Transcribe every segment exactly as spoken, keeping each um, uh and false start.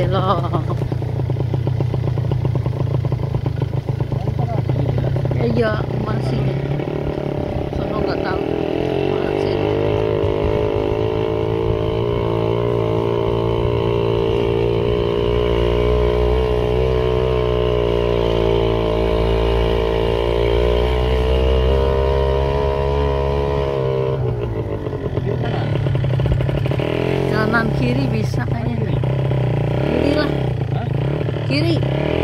belok. Iya, masih. Sono nggak tahu. Masih. Kanan kiri bisa kayaknya. Kiri lah. Kiri.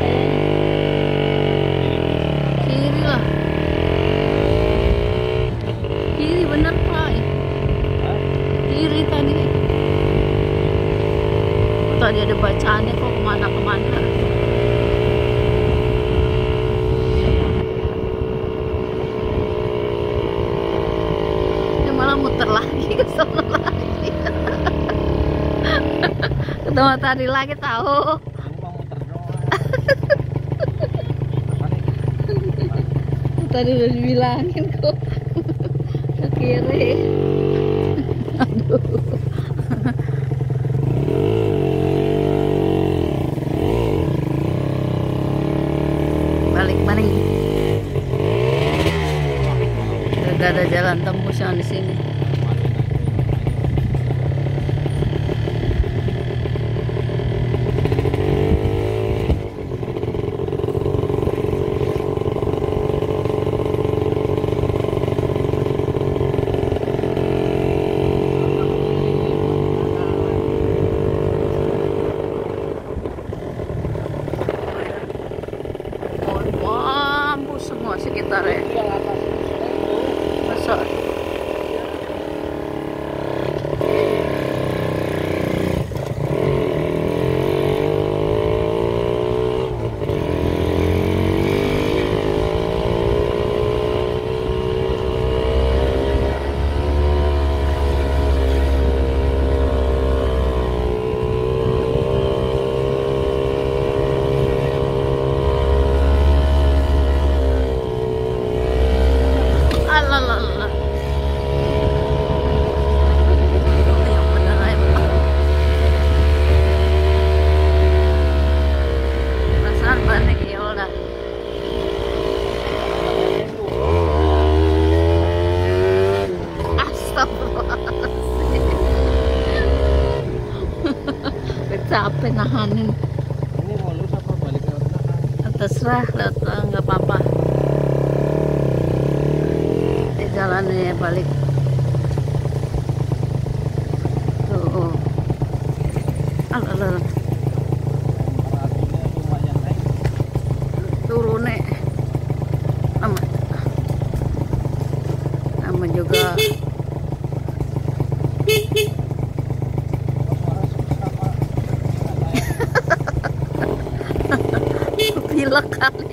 Kiri lah. Kiri bener Pak. Kiri tadi. Tadi ada bacaannya kok kemana-kemana. Dia malah muter lagi ke sana lagi. Ketemu tadi lagi tahu. Tadi udah dibilangin kok ke kiri. Aduh. Balik balik. Udah ada jalan tembus yang di sini. Semua sekitar ya. Masa capek nahanin. Ini mau lurus apa balik ke belakang? Terserah, nggak apa-apa. Di jalannya balik. Tuh. Alah, turun nih. Nama, nama juga. Pilek kali.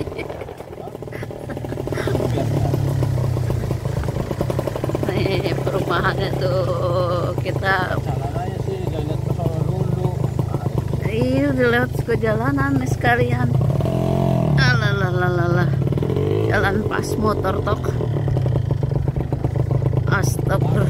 Nih perumahannya tuh kita. Jalanannya sih jalan ke sono dulu. Iya udah lewat ke jalanan nih sekalian. Alalalalala. Jalan pas motor tok. Astagfirullah.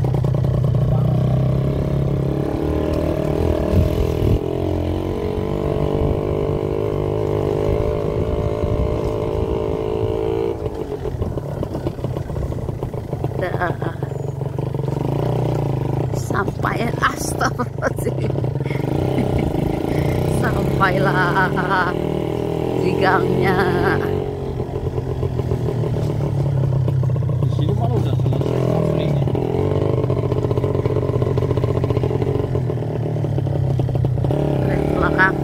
Sampai astagfirullahaladzim. Sampailah di gangnya. Di sini malah udah selesai konfliknya. Ke belakang.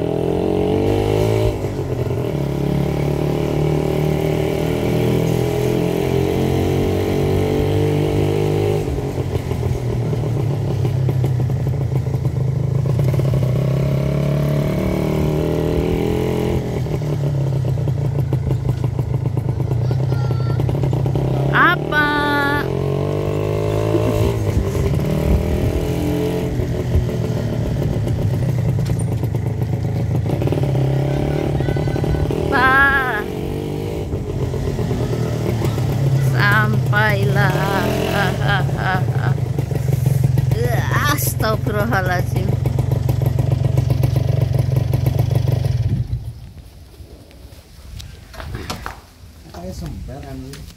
sampailah. Astagfirullahaladzim. sembar anu.